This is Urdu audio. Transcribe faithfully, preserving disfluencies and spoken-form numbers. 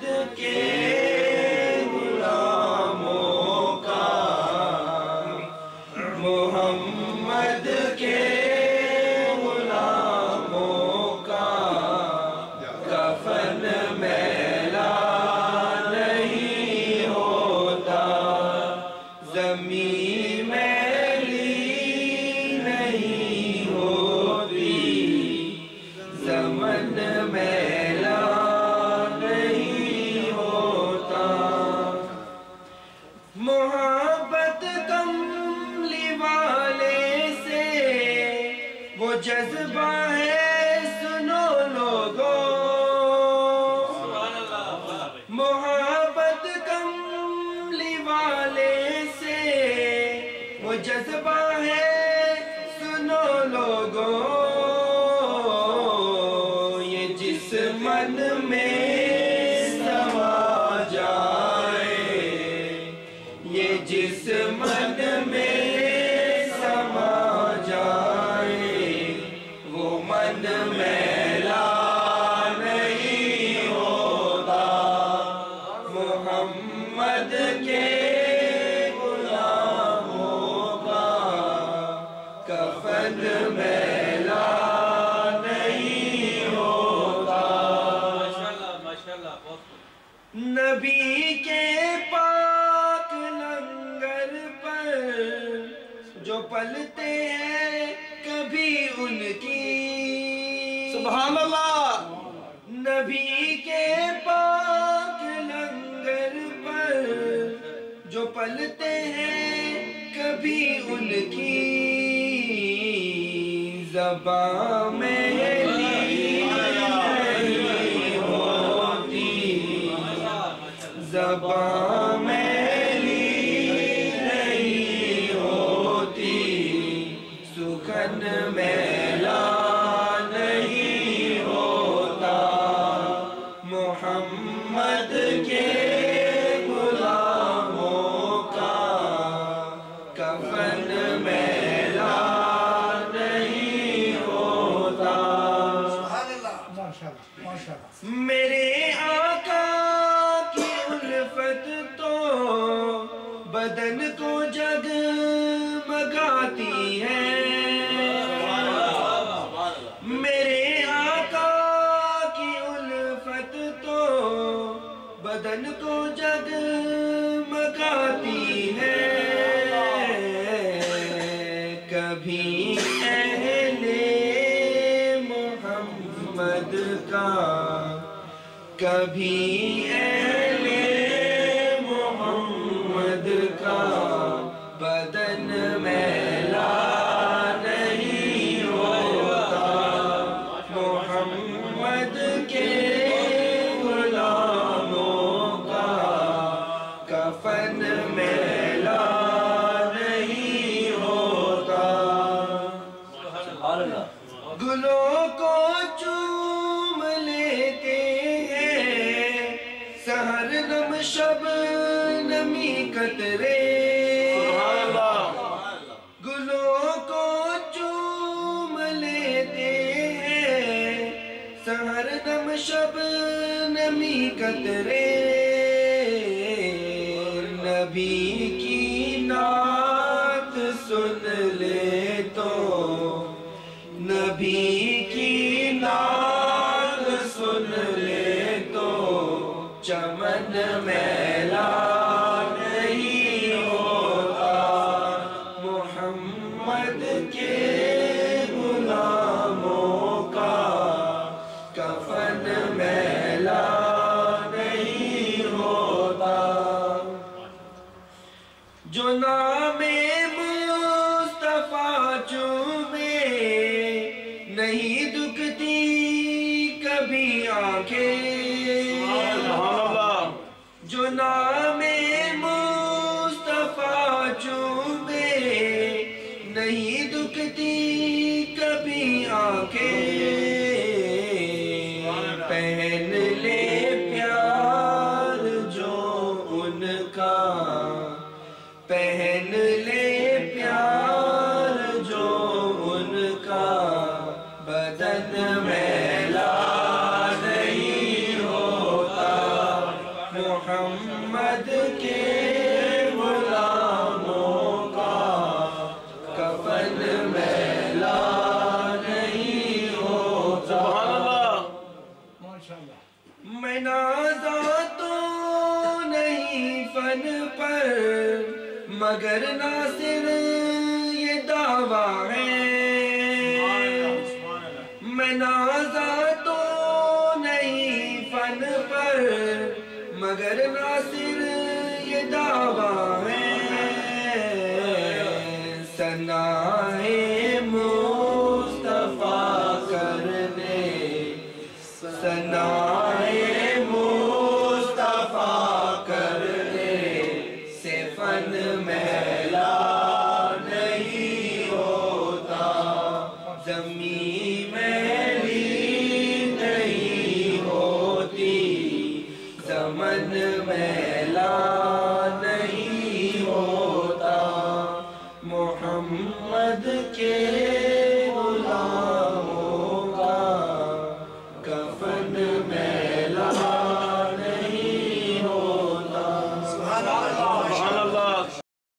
کے غلاموں کا، محمد کے غلاموں کا کفن میلا نہیں ہوتا، زمین میلی نہیں ہوتی، زمن میلا نہیں ہوتا۔ محبت کملی والے سے وہ جذبہ ہے سنو لوگوں، محبت کملی والے سے وہ جذبہ ہے سنو لوگوں، یہ جس من میں سما جائے، یہ جس من میں سما جائے، وہ من میلا نہیں ہوتا، محمد کے غلاموں کا کفن میلا نہیں ہوتا۔ نبی کے پاک لنگر پر جو پلتے ہیں کبھی ان کی، سبحان اللہ، نبی کے پاک لنگر پر جو پلتے ہیں کبھی ان کی، زبان میلی نہیں ہوتی، زبان میلی نہیں ہوتی، سخن میلا نہیں ہوتا، محمد کے غلاموں کا کفن میلا نہیں ہوتا۔ میرے آقا کی الفت تو بدن کو جگمگاتی ہے، میرے آقا کی الفت تو بدن کو جگمگاتی ہے، کبھی اہل محمد کا، کبھی اہل محمد کا بدن میلا نہیں ہوتا، محمد کے غلاموں کا کفن میلا نہیں ہوتا۔ گلوں کو چوم لیتے ہیں سحر نم شب نمی قطرے، گلوں کو چوم لیتے ہیں سحر نم شب نمی قطرے، نبی کی نعت سن لے تو، نبی کی نعت سن لے تو چمن میلا نہیں ہوتا، محمد کے غلاموں کا کفن میلا نہیں ہوتا، جو نام مصطفیٰ چومے نہیں دکھتی کبھی آنکھیں، جو نام مصطفیٰ چومے نہیں دکھتی کبھی آنکھیں، پہن لے پیار جو ان کا، پہن لے پیار جو ان کا بدن میلا نہیں ہوتا، محمد کے غلاموں کا کفن میلا نہیں ہوتا۔ سبحان اللہ۔ میں نازا تو نہیں فن پر مگر ناصر یہ دعویٰ ہے، میں نازا تو نہیں فن پر مگر ناصر یہ دعویٰ ہے، ثنائے مصطفیٰ کرنے ثنائے مصطفیٰ کرنے سے فن میلا نہیں ہوتا، زمین میلی نہیں ہوتی، زمن میلا نہیں ہوتا، محمد کے